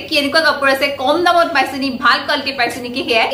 কি এনেকুৱা কাপোৰ আছে কম দামত পাইছে নি ভাল কোৱালিটি পাইছে নেকি হে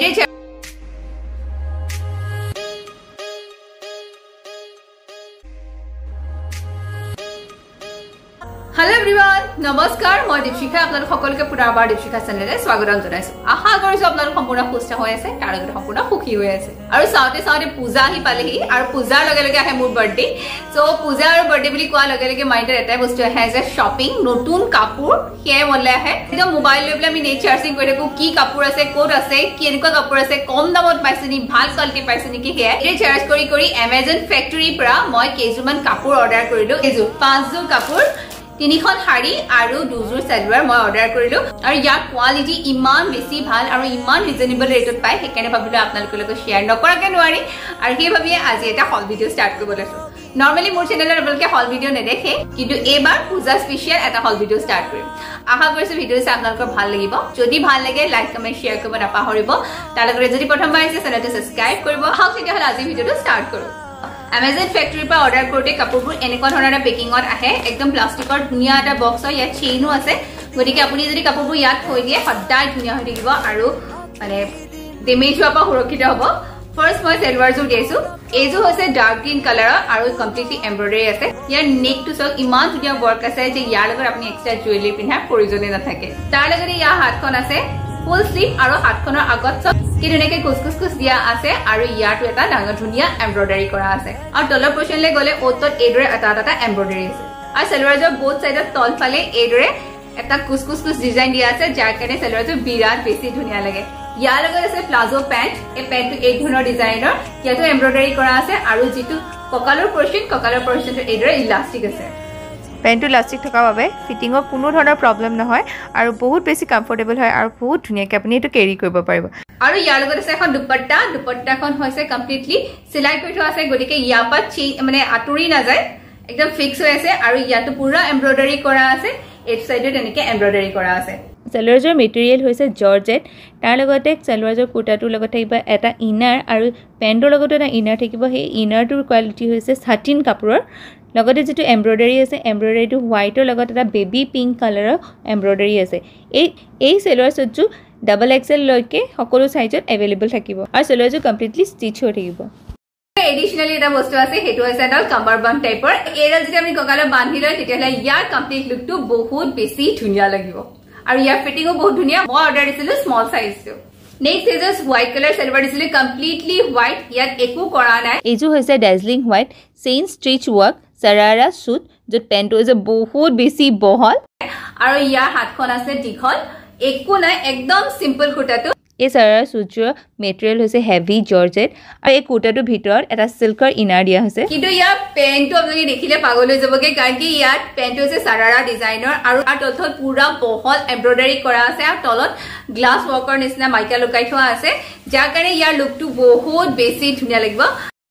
Hello everyone, নমস্কাৰ মই দীপশিখা আপোনালোক সকলোকে পুনৰবাৰ দীপশিখা চেনেললৈ স্বাগতম জনাইছো আশা কৰিছো আপোনালোক সম্পূৰ্ণ সুস্থ হৈ আছে তাৰ লগতে সম্পূৰ্ণ সুখী হৈ আছে আৰু সাউতে পূজা আহি পালেহি আৰু পূজাৰ লগে লগে আহে মোৰ বাৰ্থডে সো পূজা আৰু বাৰ্থডে বুলি কোৱা লগে লগে মাইণ্ডত এটাই বস্তু আহে যে শপিং নতুন কাপোৰ কিয়ে মনলে আহে এটা মোবাইল লৈ পেলাই আমি নেট চাৰ্চিং কৰি থাকো কি কাপোৰ আছে কোড আছে কি এনেকুৱা কাপোৰ আছে কম দামত পাইছে নি ভাল কোৱালিটি পাইছে নেকি হে এই চাৰ্চ কৰি কৰি Amazon ফেক্টৰী পৰা মই কেইজুমান কাপোৰ অৰ্ডাৰ কৰিলো কেইজু 5 জোৰ কাপোৰ তিনিখন শাড়ী আৰু দুজোৰ সালোৱাৰ মই অৰ্ডাৰ কৰিলো আৰু ইয়াৰ কোৱালিটি ইমান বেছি ভাল আৰু ইমান ৰিজনেবল ৰেটত পাই হেকানে ভাবিলো আপোনালোকৰ লগত শেয়াৰ নকৰাকে নোৱাৰি আৰু সেই ভাবিয়ে আজি এটা হল ভিডিও ষ্টাৰ্ট কৰিব লৈছো নৰমালি মোৰ চেনেলত আপোনালোকে হল ভিডিও নেদেখে কিন্তু এবাৰ পূজা স্পেশাল এটা হল ভিডিও ষ্টাৰ্ট কৰিম আশা কৰিছো ভিডিও চাই আপোনালোকৰ ভাল লাগিব যদি ভাল লাগে লাইক কমেন্ট শেয়াৰ কৰিব নাপাহৰিব তাৰ লগতে যদি প্ৰথমবাৰ আছে চেনেলটো সাবস্ক্ৰাইব কৰিব আহক তেতিয়াহলে আজি ভিডিওটো ষ্টাৰ্ট কৰো Amazon ফেক্টৰী পৰা অৰ্ডাৰ কৰোতে কাপোৰবোৰ এনেকুৱা ধৰণৰ পেকিংত আহে একদম প্লাষ্টিকৰ ধুনিয়া এটা বক্স হয় ইয়াত চেইনো আছে গতিকে আপুনি যদি কাপোৰবোৰ ইয়াত থৈ দিয়ে সদায় ধুনিয়া হৈ থাকিব আৰু মানে ডেমেজ হোৱাৰ পৰা সুৰক্ষিত হ'ব ফাৰ্স্ট মই সালোৱাৰ জোৰ দিছো এইজো হৈছে ডাৰ্ক গ্ৰীন কালাৰৰ আৰু কমপ্লিটলি এমব্ৰয়ডাৰী আছে ইয়াৰ নেক টু সক ইমান ধুনিয়া ওয়াৰ্ক আছে যে ইয়াৰ লগত আপুনি এক্সট্ৰা জুৱেলাৰী পিন্ধাৰ প্ৰয়োজনে নাথাকে তাৰ লগতে ইয়াৰ হাতখন আছে ফুল স্লিভ আৰু হাতখনৰ আগত সব কিনেকে কুচকুচ দিয়া আছে আৰু ইয়াৰটো এটা ডাঙৰ ধুনিয়া এমব্ৰয়ডাৰী কৰা আছে আৰু তলৰ পোৰ্শনলে গলে ওতত এডৰে এটা এমব্ৰয়ডাৰী আছে আৰু সালোৱাৰৰ বোথ সাইডত তলফালে এডৰে এটা কুচকুচ ডিজাইন দিয়া আছে যাৰ কাৰণে সালোৱাৰটো বিৰাট বেছি ধুনিয়া লাগে ইয়াৰ লগত আছে প্লাজো পেন্ট এই পেন্টটো এই ধৰণৰ ডিজাইনৰ ইয়াতো এমব্ৰয়ডাৰী কৰা আছে আৰু যেটো ককালৰ পোৰ্শনটো এডৰে ইলাষ্টিক আছে পেন্টটো ইলাষ্টিক থকা বাবে ফিটিংৰ কোনো ধৰণৰ প্ৰবলেম নহয় আৰু বহুত বেছি কমফৰ্টেবল হয় আৰু বহুত ধুনিয়াকৈ আপুনি এটো কেৰি কৰিব পাৰিব আৰু ইয়াৰ লগত আছে এখন দুপট্টাখন হৈছে কমপ্লিটলি সিলাই কৰি থোৱা আছে গতিকে ইয়াৰ পৰা মানে আতুৰি না যায় একদম ফিক্স হৈ আছে আৰু ইয়াটো পুৰা এমব্ৰয়ডাৰী কৰা আছে এই সাইডত এনেকে এমব্ৰয়ডাৰী কৰা আছে সালোৱাৰৰ মেটেৰিয়েল হৈছে জৰ্জেট তাৰ লগতে সালোৱাৰৰ কুৰ্তাটোৰ লগত থাকিব এটা ইনাৰ আৰু পেন্টৰ লগত এটা ইনাৰ থাকিব সেই ইনাৰটোৰ কোৱালিটি হৈছে সাটিন কাপোৰৰ লগতে যেটো এমব্ৰয়ডাৰী আছে এমব্ৰয়ডাৰীটো হোৱাইটৰ লগত এটা বেবি পিংক কালাৰৰ এমব্ৰয়ডাৰী আছে এই সালোৱাৰ সুটটো ডাবল এক্সেল লৈকে সকলো সাইজত अवेलेबल থাকিব আৰু সালোৱাৰটো কমপ্লিটলি ষ্টিচ হৈ থাকিব এডিশনালি এটা বস্তু আছে হেতু হৈছে এটা কামাৰবান্দ টাইপৰ এৰা যদি আমি ককালে বান্ধি লয় তেতিয়ালে ইয়াৰ কমপ্লিট লুকটো বহুত বেছি ধুনিয়া লাগিব আৰু ইয়াৰ ফিটিংও বহুত ধুনিয়া মই অৰ্ডাৰ দিছিলো স্মল সাইজটো next is white colour salwar দিছিলো কমপ্লিটলি হোৱাইট ইয়াত একো কৰা নাই এইজো হৈছে dazzling white chain stitch work sharara suit যত পেন্টটো হৈছে বহুত বেছি বহল আৰু ইয়াৰ হাতখন আছে দীঘল একো নাই একদম সিম্পল কুৰ্তাটো এই সাৰাৰা সুটৰ মেটেৰিয়েল হৈছে হেভি জৰ্জেট আৰু এই কুৰ্তাটোৰ ভিতৰত এটা সিল্কৰ ইনাৰ দিয়া হৈছে কিন্তু ইয়াৰ পেন্টটো আপুনি দেখিলে পাগল হৈ যাবগে কাৰণ কি ইয়াত পেন্টটো হৈছে সাৰাৰা ডিজাইনৰ আৰু তলত পুৰা বহল এমব্ৰয়ডাৰী কৰা আছে আৰু তলত গ্লাছ ৱৰ্কৰ নিচিনা মাইকা লগাই থোৱা আছে যাৰ কাৰণে ইয়াৰ লুকটো বহুত বেছি ধুনিয়া লাগিব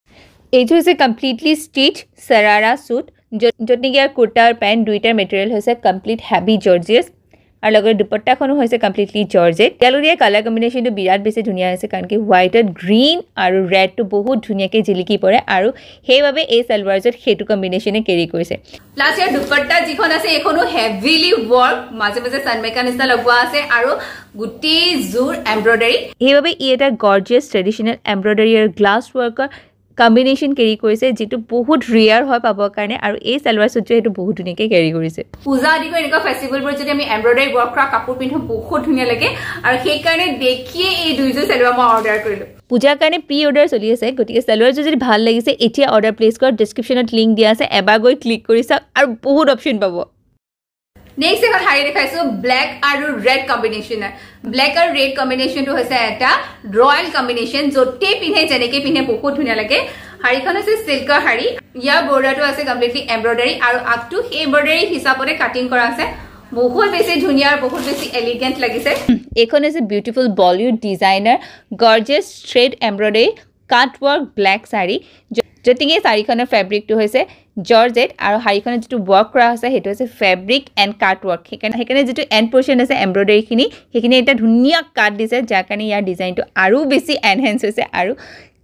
এইটো হৈছে কমপ্লিটলি ষ্টিচ সাৰাৰা সুট যত নেকি ইয়াৰ কুৰ্তা আৰু পেন্ট দুইটাৰ মেটেৰিয়েল হৈছে কমপ্লিট হেভি জৰ্জিয়াছ আৰু লগতে দুপট্টাখনো হৈছে কমপ্লিটলি জৰ্জেট ইয়ালুৰিয়া কালাৰ কম্বিনেশ্যনটো বিৰাট বেছি ধুনিয়া আছে কাৰণ কি হোৱাইটত গ্ৰীণ আৰু ৰেডটো বহুত ধুনিয়াকৈ জিলিকি পৰে আৰু সেইবাবে এই সালোৱাৰজত সেইটো কম্বিনেশ্যনে কেৰি কৰিছে প্লাছ ইয়াৰ দুপট্টা যিখন আছে এইখনো হেভিলি ৱৰ্ক মাজে মাজে সানমেকা নিচিনা লগোৱা আছে আৰু গোটেই জোৰ এমব্ৰয়ডাৰী সেইবাবে ই এটা গৰ্জিয়াছ ট্ৰেডিশ্যনেল এমব্ৰয়ডাৰী আৰু গ্লাছ ৱৰ্কৰ কম্বিনেশ্যন কেৰি কৰিছে যেটো বহুত ৰিয়াৰ হয় পাবৰ কাৰণে আৰু এই সালোৱাৰ সুটটো এটো বহুত ধুনিয়াকৈ কেৰি কৰিছে পূজা আদি কৰি এনেকুৱা ফেষ্টিভেলবোৰ যদি আমি এমব্ৰয়ডাৰী ৱৰ্ক কৰা কাপোৰ পিন্ধো বহুত ধুনিয়া লাগে আৰু সেই কাৰণে দেখিয়ে এই দুইযোৰ সালোৱাৰ মই অৰ্ডাৰ কৰিলো পূজাৰ কাৰণে প্ৰি অৰ্ডাৰ চলি আছে গতিকে সালোৱাৰটো যদি ভাল লাগিছে এতিয়া অৰ্ডাৰ প্লেচ কৰক ডেসক্ৰিপচনত লিংক দিয়া আছে এবাৰ গৈ ক্লিক কৰি চাওক আৰু বহুত অপচন পাব নেক্সট এখন শাড়ী দেখাইছো ব্ল্যাক আৰু ৰেড কম্বিনেশ্যন ব্ল্যাক আৰু ৰেড কম্বিনেশ্যনটো হৈছে এটা ৰয়েল কম্বিনেশ্যন যতে পিন্ধে যেনেকৈ পিন্ধে বহুত ধুনিয়া লাগে শাড়ীখন হৈছে সিল্কৰ শাড়ী ইয়াৰ বৰ্ডাৰটো আছে কমপ্লিটলি এমব্ৰয়ডাৰী আৰু আগটো সেই এমব্ৰয়ডাৰী হিচাপতে কাটিং কৰা আছে বহুত বেছি ধুনিয়া আৰু বহুত বেছি এলিগেন্ট লাগিছে এখন হৈছে beautiful Bollywood designer gorgeous thread embroidery cut work black sari যতিকে শাড়ীখনৰ ফেব্ৰিকটো হৈছে জৰ্জেট আৰু শাড়ীখনৰ যেটো ৱৰ্ক কৰা আছে হেতু হৈছে ফেব্ৰিক এণ্ড কাট ৱৰ্ক সেইকাৰণে যেটো এণ্ড পোৰ্শন আছে এমব্ৰয়ডাৰীখিনি সেইখিনি এটা ধুনিয়া কাট দিছে যাৰ কাৰণে ইয়াৰ ডিজাইনটো আৰু বেছি এনহেন্স হৈছে আৰু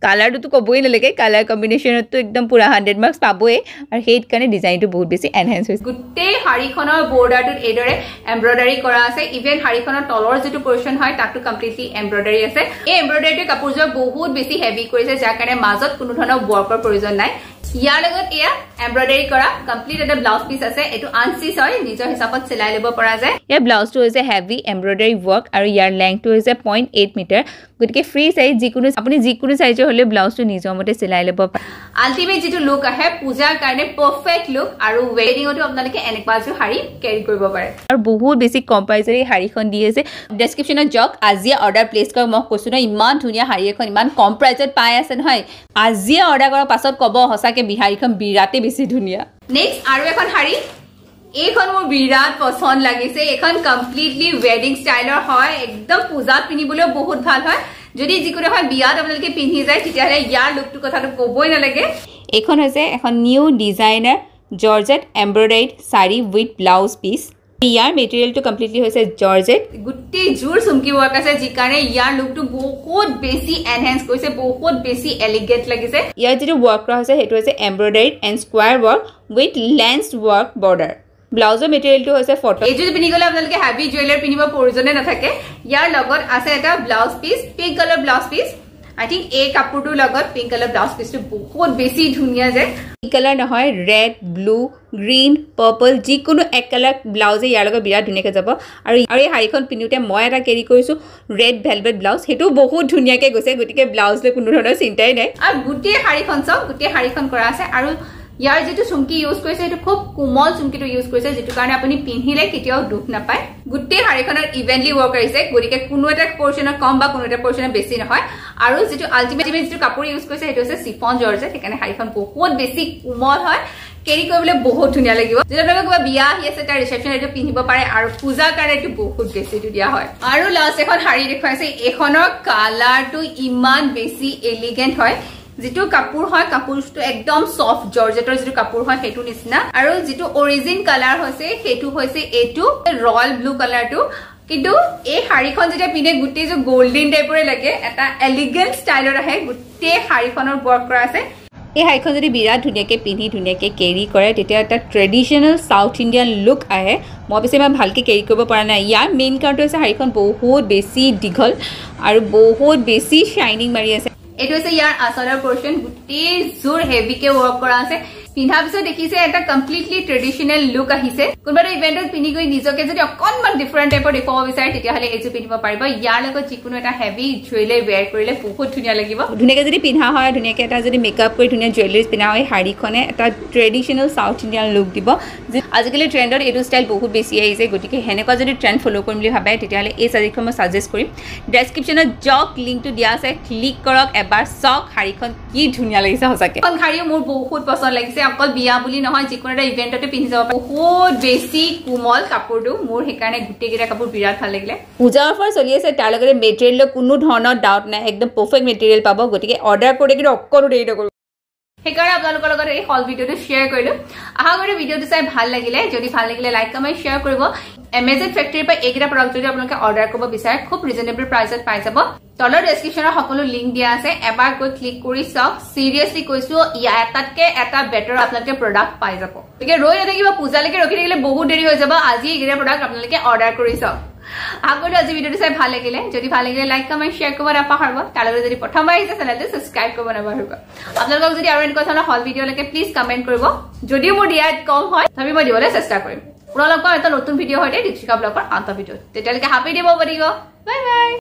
কালাৰটো ক'বই নালাগে কালাৰ কম্বিনেশ্যনটো একদম পুৰা 100 মাৰ্কস পাবই আৰু হেইট কাৰণে ডিজাইনটো বহুত বেছি এনহান্স হৈছে গুটেই হাৰিখনৰ বৰ্ডাৰটোত এদৰে এমব্ৰয়ডাৰী কৰা আছে ইভেন হাৰিখনৰ তলৰ যেটো পোৰশন হয় তাকটো কমপ্লিটলি এমব্ৰয়ডাৰী আছে এই এমব্ৰয়ডাৰীটো কাপোৰজোৰ বহুত বেছি হেভি কৰিছে যাৰ কাৰণে মাজত কোনো ধৰণৰ ওয়াৰ্কৰ প্ৰয়োজন নাই ইয়াৰ লগত এয়া এমব্ৰয়ডাৰী কৰা কমপ্লিট এটা ব্লাউজ পিস আছে এটো আনচিস হয় নিজৰ হিচাপত চিলাই লব পৰা যায় এই ব্লাউজটো হৈছে হেভি এমব্ৰয়ডাৰী ওয়াৰ্ক আৰু ইয়াৰ লেংথটো হৈছে 0.8 মিটাৰ গতিকে ফ্ৰী সাইজ যিকোনো আপুনি যিকোনো সাইজৰ হলে ব্লাউজটো নিজৰ মতে চিলাই লব পাৰে আল্টিমেট যেটো লুক আহে পূজাৰ কাৰণে পাৰফেক্ট লুক আৰু ৱেডিংটো আপোনালোকে এনেকুৱাজো শাৰী ক্যাৰি কৰিব পাৰে আৰু বহুত বেছি কম্পালসৰি শাৰীখন দি আছে ডেসক্ৰিপচনত জক আজি অৰ্ডাৰ প্লেস কৰক মই কৈছো না ইমান ধুনিয়া শাৰী এখন ইমান কম প্ৰাইজত পাই আছে নহয় আজি অৰ্ডাৰ কৰাৰ পাছত কব হসাকে বিহাৰীখন বিৰাতে বেছি ধুনিয়া নেক্সট আৰু এখন শাৰী এইখন মোৰ বিৰাট পছন্দ লাগিছে এখন কমপ্লিটলি ওয়েডিং ষ্টাইলৰ হয় একদম পূজা পিনিবলৈ বহুত ভাল হয় যদি যিকোনো হয় বিয়াত আপোনালোকে পিন্ধি যায় তেতিয়ালে ইয়াৰ লুকটো কথাটো ক'বই নালাগে এখন হৈছে এখন new designer georgette embroidered sari with blouse piece ইয়াৰ মেটেৰিয়েলটো কমপ্লিটলি হৈছে জৰ্জেট গুটি জোৰ চুমকি ওয়াৰ্ক আছে যি কাৰণে ইয়াৰ লুকটো বহুত বেছি এনহান্স কৰিছে বহুত বেছি এলিগেন্ট লাগিছে ইয়াৰ যেটো ওয়াৰ্ক কৰা হৈছে হেতু হৈছে embroidered and square work with lens work border ব্লাউজৰ মেটেৰিয়েলটো হৈছে ফটো এই যদি পিনি গলে আপোনালোকে হেভি জুৱেলাৰ পিনিব প্ৰয়োজনে নাথাকে ইয়াৰ লগত আছে এটা blouse piece pink colour blouse piece I think এই কাপোৰটোৰ লগত পিংক কালাৰ ব্লাউজ পিসটো বহুত বেছি ধুনিয়া যে পিংক কালাৰ নহয় ৰেড ব্লু গ্ৰীন পাৰ্পল যিকোনো এক কালাৰ ব্লাউজে ইয়াৰ লগত বিৰাট ধুনিয়াকে যাব আৰু এই শাৰীখন পিনুতে মই এটা কেৰি কৰিছো ৰেড ভেলভেট ব্লাউজ হেতু বহুত ধুনিয়াকে গৈছে গটিকে ব্লাউজলে কোনো ধৰণৰ চিন্তাই নাই আৰু গুটেই শাৰীখন সব গুটেই শাৰীখন কৰা আছে আৰু ইয়াৰ যেটো চুমকি ইউজ কৰিছে এটো খুব কোমল চুমকিটো ইউজ কৰিছে যেটো কাৰণে আপুনি পিন্ধিলে কেতিয়াও দুখ নাপায় গুটেই শাৰীখনৰ ইভেনলি ওয়াৰ্ক কৰিছে গৰিকে কোনো এটা পোৰশনৰ কম বা কোনো এটা পোৰশনৰ বেছি নহয় আৰু যেটো আল্টিমেট যেটো কাপোৰ ইউজ কৰিছে হেতু হৈছে চিফন জৰ্জেট সেইকাৰণে শাৰীখন বহুত বেছি কোমল হয় কেৰি কৰিবলৈ বহুত ধুনিয়া লাগিব যেটা আপোনালোকে বিয়া আহি আছে তাৰ ৰিসেপচন এটো পিন্ধিব পাৰে আৰু পূজা কাৰণে এটো বহুত বেছি ধুনিয়া হয় আৰু লাষ্ট এখন শাৰী দেখুৱাইছে এখনৰ কালাৰটো ইমান বেছি এলিগেন্ট হয় যেটো কাপোৰ হয় কাপোৰটো একদম সফট জৰ্জেটৰ যেটো কাপোৰ হয় হেতু নিচিনা আৰু যেটো অৰিজিন কালাৰ হৈছে হেতু হৈছে এটো ৰয়্যাল ব্লু কালাৰটো কিন্তু এই শাৰীখন যেটা পিনে গুটেই যে গোল্ডেন টাইপৰে লাগে এটা এলিগেন্ট ষ্টাইলৰ আহে গুটেই শাৰীখনৰ ওয়াৰ্ক কৰা আছে এই শাৰীখন যদি বিৰাট ধুনিয়াকে পিন্ধি ধুনিয়াকে কেৰি কৰে তেতিয়া এটা ট্ৰেডিশনাল সাউথ ইন্ডিয়ান লুক আহে মই পিছে মই ভালকে কেৰি কৰিব পৰা নাই ইয়াৰ মেইন কাৰণটো হৈছে শাৰীখন বহুত বেছি দীঘল আৰু বহুত বেছি শাইনিং মাৰি আছে এটো হৈছে ইয়াৰ আচলৰ পোৰশন গুটেই জোৰ হেভিকে ওয়াৰ্ক কৰা আছে পিন্ধা পিছত দেখিছে এটা কমপ্লিটলি ট্ৰেডিশনাল লুক আহিছে কোনবাৰ ইভেন্টত পিনি গৈ নিজকে যদি অকনমান ডিফাৰেন্ট টাইপৰ দেখুৱাব বিচাৰে তেতিয়া হলে এজু পিন্ধিব পাৰিব ইয়াৰ লগত যিকোনো এটা হেভি জুৱেলাৰী ওয়্যাৰ কৰিলে বহুত ধুনিয়া লাগিব ধুনিয়াকে যদি পিন্ধা হয় ধুনিয়াকে এটা যদি মেকআপ কৰি ধুনিয়া জুৱেলাৰীজ পিন্ধা হয় শাৰীখনে এটা ট্ৰেডিশনাল সাউথ ইন্ডিয়ান লুক দিব আজিকালি ট্ৰেন্ডৰ এটো ষ্টাইল বহুত বেছি আহিছে গতিকে হেনেকুৱা যদি ট্ৰেন্ড ফলো কৰিম বুলি ভাবে তেতিয়া হলে এই সাজেখন মই সাজেষ্ট কৰিম ডেসক্ৰিপচনত জক লিংকটো দিয়া আছে ক্লিক কৰক এবাৰ চক শাৰীখন কি ধুনিয়া লাগিছে হসাকে এখন শাৰী মোৰ বহুত পছন্দ লাগিছে অকল বিয়া বুলি নহয় যিকোনো এটা ইভেন্টতে পিন্ধি যাব বহুত বেছি কোমল কাপোৰটো মোৰ হেকাৰণে গুটেই কেটা কাপোৰ বিৰাট ভাল লাগিলে পূজা অফাৰ চলি আছে তাৰ লগতে মেটেৰিয়েলৰ কোনো ধৰণৰ ডাউট নাই একদম পাৰফেক্ট মেটেৰিয়েল পাব গতিকে অৰ্ডাৰ কৰি কিন্তু অকৰো দেৰি নকৰিব হেকাৰণে আপোনালোকৰ লগত এই হল ভিডিওটো শেয়াৰ কৰিলো আহা কৰি ভিডিওটো চাই ভাল লাগিলে যদি ভাল লাগিলে লাইক কমেন্ট শেয়াৰ কৰিব Amazon ফ্যাক্টৰীৰ পৰা এইকেইটা প্ৰডাক্ট যদি আপোনালোকে অৰ্ডাৰ কৰিব বিচাৰে খুব ৰিজনেবল প্ৰাইসত পাই যাব তলৰ ডেসক্ৰিপচনৰ সকলো লিংক দিয়া আছে এবাৰ গৈ ক্লিক কৰি চাওক সিৰিয়াসলি কৈছো ইয়াতকে এটা বেটাৰ আপোনালোকে প্ৰডাক্ট পাই যাব গতিকে ৰৈ নাথাকিব পূজালৈকে ৰখি থাকিলে বহুত দেৰি হৈ যাব আজি এইকেইটা প্ৰডাক্ট আপোনালোকে অৰ্ডাৰ কৰি চাওক আগলৈ আজি ভিডিওটো চাই ভাল লাগিলে যদি ভাল লাগিলে লাইক কমেন্ট শেয়াৰ কৰিব নাপাহৰিব তাৰ লগতে যদি প্ৰথমবাৰ আহিছে চেনেলটো সাবস্ক্ৰাইব কৰিব নাপাহৰিব আপোনালোকক যদি আৰু এনেকুৱা ধৰণৰ হল ভিডিও লাগে প্লিজ কমেন্ট কৰিব যদি মোৰ দিয়াত কম হয় তবে মই দিবলৈ চেষ্টা কৰিম আপোনালোকৰ এটা নতুন ভিডিও হয়তে দীপশিখা ব্লগৰ আনটো ভিডিও তেতিয়ালৈকে হ্যাপি দিব পাৰিব বাই বাই